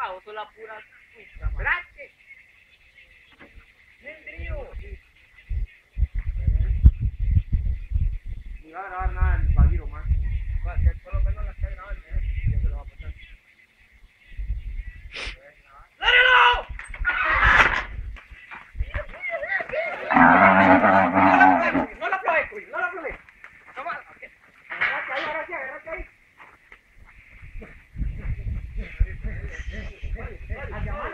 vos sos la pura puta, man. ¡Gracias! ¡Mendrío! Ni va a grabar nada el Bagiro, man. Va, que por lo menos la está grabando, ya se lo va a pasar. ¡Lárgalo! No la aflojes, Cuy, no la aflojes. Toma, agarrate ahí, agarrate ahí.